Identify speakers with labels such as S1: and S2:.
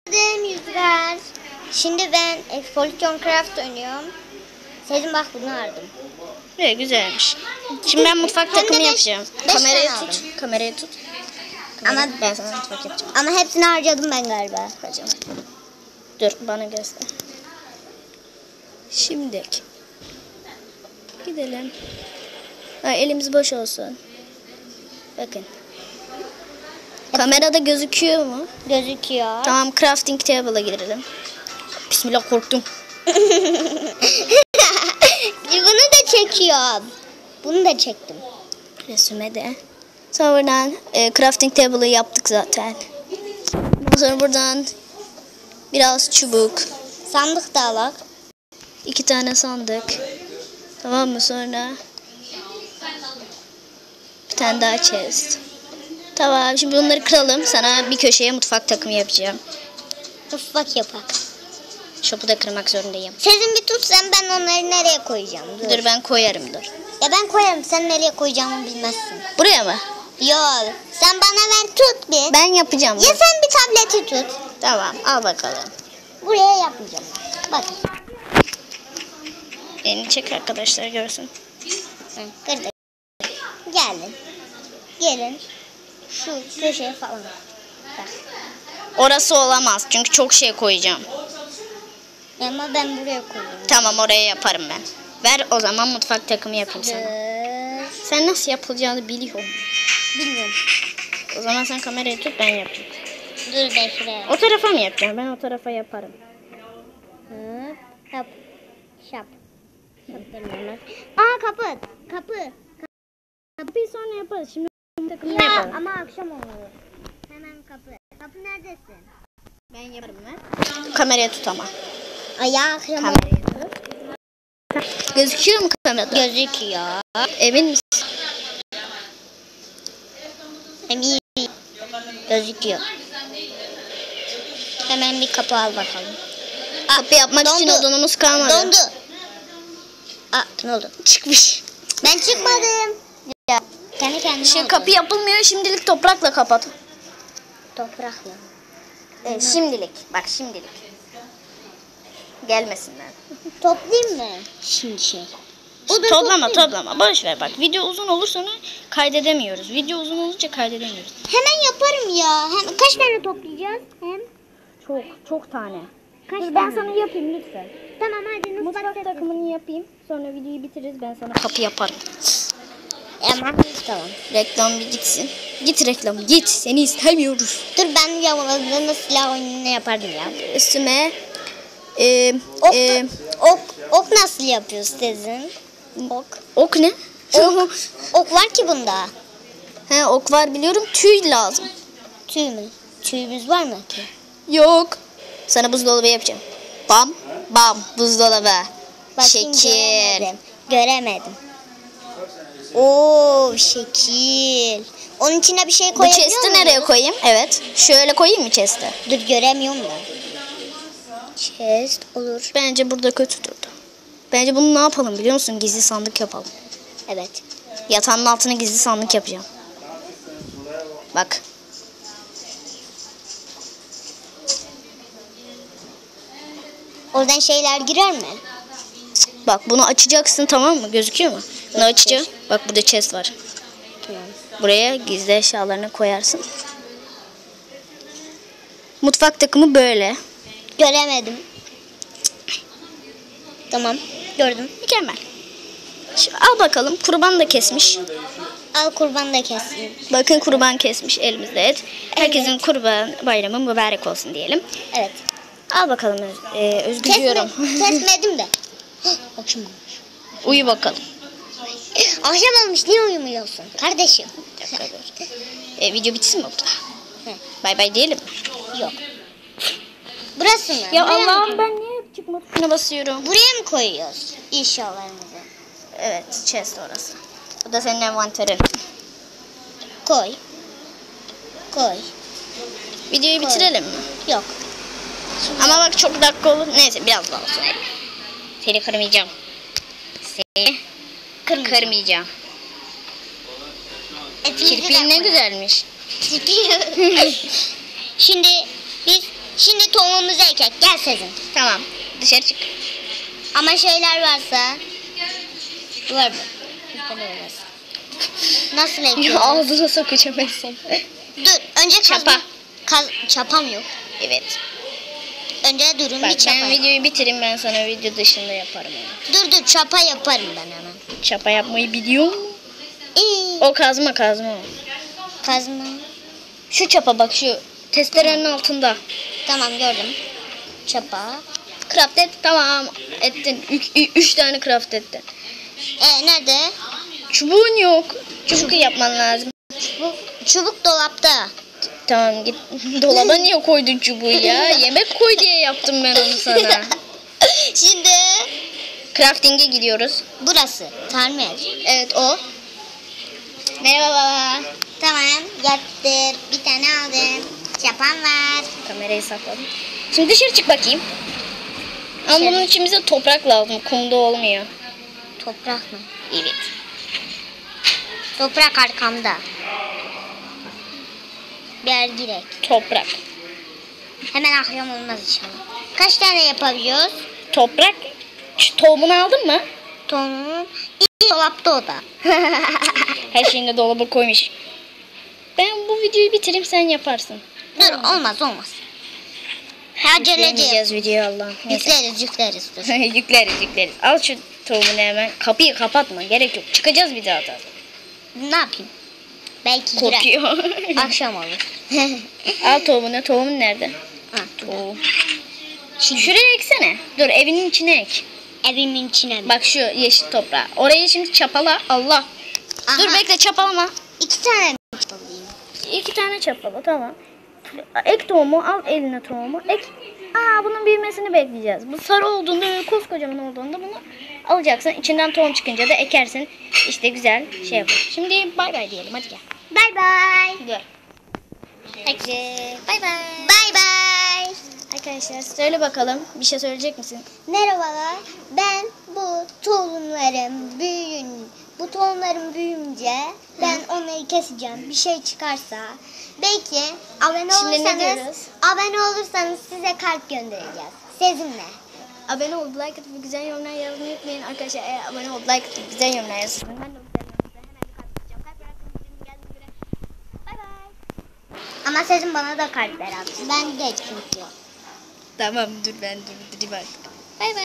S1: Yüzler. Şimdi ben Explosion Craft oynuyorum. Sezin bak bunu aldım.
S2: Evet, güzelmiş. Şimdi ben mutfak takımı yapacağım. Kamerayı
S1: tane
S2: tut. Kamerayı tut.
S1: Ama
S2: Ben sana mutfak yapacağım.
S1: Ama hepsini harcadım ben galiba.
S2: Dur, bana göster. Şimdi gidelim. Ha, elimiz boş olsun. Bakın. Kamerada gözüküyor mu?
S1: Gözüküyor.
S2: Tamam, crafting table'a girelim. Bismillah, korktum.
S1: Bunu da çekiyorum. Bunu da çektim.
S2: Resume de. Sonradan crafting table'ı yaptık zaten. Ondan sonra buradan biraz çubuk.
S1: Sandık da alak.
S2: 2 tane sandık. Tamam mı? Sonra bir tane daha chest. Tamam, şimdi bunları kıralım. Sana bir köşeye mutfak takımı yapacağım.
S1: Mutfak yapak.
S2: Şopu da kırmak zorundayım.
S1: Sezin bir tut, sen ben onları nereye koyacağım?
S2: Dur ben koyarım, dur.
S1: Ya ben koyarım, sen nereye koyacağımı bilmezsin.
S2: Buraya mı?
S1: Yok, sen bana ver, tut bir.
S2: Ben yapacağım.
S1: Ya sen bir tableti tut.
S2: Tamam, al bakalım.
S1: Buraya yapmayacağım. Bak.
S2: Elini çek, arkadaşlar görsün.
S1: Hı, kırdık. Gelin. Gelin. Şu köşeye falan. Bak.
S2: Orası olamaz çünkü çok şey koyacağım.
S1: Ama ben buraya koyuyorum.
S2: Tamam, oraya yaparım ben. Ver o zaman, mutfak takımı yapayım sana. Sen nasıl yapılacağını biliyorum.
S1: Bilmiyorum.
S2: O zaman sen kamerayı tut, ben yapayım.
S1: Dur ben şuraya.
S2: O tarafa mı yapacağım? Ben o tarafa yaparım.
S1: Hı. Yap. Şap. Şap demiyorum. Aa kapı. Kapı.
S2: Kapıyı sonra yaparız. Şimdi takımı
S1: Ya
S2: yapalım.
S1: ama akşam olur. Hemen kapı. Kapı neredesin?
S2: Ben yaparım ben. Kameraya tut ama.
S1: Ay ya akşam olur.
S2: Kamerayı tut. Gözüküyor mu kamerada?
S1: Gözüküyor.
S2: Emin misin?
S1: Eminim. Gözüküyor. Hemen bir kapı al bakalım.
S2: Kapı yapmak için odunumuz kalmadı.
S1: Dondu. Aa ne oldu?
S2: Çıkmış.
S1: Ben çıkmadım. Ya kendi kendine oldu.
S2: Kapı yapılmıyor, şimdilik toprakla kapat.
S1: Toprakla.
S2: Şimdilik. Bak şimdilik. Gelmesinler.
S1: Toplayayım mı? Şimdi şey.
S2: Toplama. Boş ver bak. Video uzun olur, sonra kaydedemiyoruz. Video uzun olunca kaydedemiyoruz.
S1: Hemen yaparım ya. Hem kaç tane toplayacağız? Hem
S2: Çok tane.
S1: kaç
S2: Dur,
S1: tane?
S2: ben sana yapayım lütfen.
S1: Tamam hadi
S2: Mutfak takımını yapayım. Sonra videoyu bitiririz. Ben sana kapı yaparım.
S1: Tamam. Tamam.
S2: Reklam bir gitsin. Git reklam. Git. Seni istemiyoruz.
S1: Dur ben yamalığında silah oyununu yapardım ya.
S2: Üstüme
S1: Ok nasıl yapıyoruz Tezin?
S2: ok ne?
S1: Ok var ki bunda.
S2: He, ok var biliyorum. Tüy lazım.
S1: Tüy mü? Tüyümüz var mı ki?
S2: Yok. Sana buzdolabı yapacağım. Bam bam buzdolabı.
S1: Bakayım,
S2: Şekil.
S1: Göremedim. Oo şekil. Onun içine bir şey
S2: Bu
S1: koyabiliyor
S2: chest'i
S1: muyuz?
S2: nereye koyayım? Evet. Şöyle koyayım mı chest'i?
S1: Dur göremiyorum ben. Chest olur.
S2: Bence burada kötü durdu. Bence bunu ne yapalım biliyor musun? Gizli sandık yapalım.
S1: Evet.
S2: Yatağın altına gizli sandık yapacağım. Bak.
S1: Oradan şeyler girer mi?
S2: Bak bunu açacaksın, tamam mı? Gözüküyor mu? Bunu açacağım. Bak burada chest var.
S1: Tamam.
S2: Buraya gizli eşyalarını koyarsın. Mutfak takımı böyle.
S1: Göremedim. Tamam. Gördüm.
S2: Mükemmel. Al bakalım. Kurban da kesmiş.
S1: Al kurban da kessin.
S2: Bakın kurban kesmiş, elimizde et. Herkesin kurban bayramı mübarek olsun diyelim.
S1: Evet.
S2: Al bakalım Özgür diyorum.
S1: Kesmedim de. Akşam olmuş.
S2: Uyu bakalım.
S1: Akşam olmuş, niye uyumuyorsun kardeşim?
S2: Bir dakika dur. Video bitsin mi burada?
S1: He.
S2: Bay bay diyelim mi?
S1: Yok. Burası mı?
S2: Ya
S1: Buraya
S2: Allah'ım,
S1: mı?
S2: ben niye çıkma tuşuna basıyorum?
S1: Buraya mı koyuyoruz eşyalarımızı?
S2: Evet, chest orası. Bu da senin envanterin.
S1: Koy. Koy.
S2: Videoyu bitirelim mi?
S1: Yok.
S2: Ama bak çok dakika olur. Neyse biraz daha olsun. Seni kırmayacağım. Seni kırmayacağım. Kirpiğin ne güzelmiş.
S1: Şimdi biz Şimdi tohumumuzu ekek. Gel Sezin.
S2: Tamam. Dışarı çık.
S1: Ama şeyler varsa. Var mı? Bizde ne olmaz. Nasıl
S2: Ya
S1: ekiyoruz?
S2: ağzına sokacağım en son.
S1: Dur. Önce
S2: Çapa.
S1: Çapam yok.
S2: Evet.
S1: Önce durun
S2: Bak
S1: bir çapa.
S2: ben videoyu bitireyim, ben sana video dışında yaparım onu.
S1: Dur çapa yaparım ben hemen.
S2: Çapa yapmayı biliyor musun?
S1: İyi.
S2: O kazma o.
S1: Kazma.
S2: Şu çapa bak, şu testerenin altında.
S1: Tamam gördüm. Çapa.
S2: Craft et, tamam ettin. Üç tane craft ettin.
S1: Nerede?
S2: Çubuğun yok. Çubuk yapman lazım.
S1: Çubuk dolapta.
S2: Tamam git. Dolaba niye koydun çubuğu ya? Yemek koy diye yaptım ben onu sana.
S1: Şimdi
S2: Crafting'e gidiyoruz.
S1: burası. Tamir.
S2: Evet o. Merhaba baba.
S1: Tamam yaptım. Bir tane aldım. Çapan var.
S2: Kamerayı sakladım. Şimdi dışarı çık bakayım. Ama
S1: Dışarı.
S2: bunun için bize toprak lazım. Kumda olmuyor.
S1: Toprak mı?
S2: Evet.
S1: Toprak arkamda. Bir yer girek.
S2: Toprak.
S1: Hemen akşam olmaz inşallah. Kaç tane yapabiliyoruz?
S2: Toprak. Şu tohumunu aldın mı?
S1: Tonun. İyi dolapta o da.
S2: Her şeyini de dolaba koymuş. Ben bu videoyu bitireyim, sen yaparsın.
S1: Dur olmaz. Aceleci.
S2: Yüklemeyeceğiz videoyu Allah'ım. Neyse.
S1: Yükleriz dur.
S2: yükleriz. Al şu tohumunu hemen. Kapıyı kapatma. Gerek yok. Çıkacağız bir daha da.
S1: Ne yapayım? Belki girer.
S2: Korkuyor.
S1: Akşam olur.
S2: Al tohumunu. Tohumun nerede?
S1: Ha,
S2: Tohum. Şuraya eksene. Dur, evinin içine ek.
S1: evimin içine mi?
S2: Bak şu yeşil toprağı. Orayı şimdi çapala. Allah.
S1: Aha,
S2: Dur bekle, çapalama.
S1: 2 tane mi yapayım?
S2: 2 tane çapala, tamam. Ek tohumu, al eline tohumu. Ek. Bunun büyümesini bekleyeceğiz. Bu sarı olduğunda, böyle koskocaman olduğunda bunu alacaksın. İçinden tohum çıkınca da ekersin. İşte güzel şey yapar. Şimdi bay bay diyelim, hadi gel.
S1: Bye bye.
S2: Dur.
S1: Bye bye. Bye bye.
S2: Arkadaşlar söyle bakalım, bir şey söyleyecek misin?
S1: Merhabalar. Ben bu tohumlarım büyüyünce ben onları keseceğim. Bir şey çıkarsa belki abone
S2: Şimdi ne diyoruz?
S1: olursanız size kalp göndereceğiz. Sizinle.
S2: Abone olup like atıp güzel yorumlar yazmayı unutmayın. Arkadaşlar eğer abone olup like atıp güzel yorumlar yazırsanız ben de o güzel yorumlara hemen bir kalp atacağım. Kalp bıraktığım videonun geldiğine göre. Bay bay.
S1: Ama sizin bana da kalpler atsın. Ben de çünkü.
S2: Tamam dur ben durdurayım artık.
S1: Bay bay.